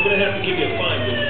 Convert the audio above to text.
I'm going to have to give you a fine.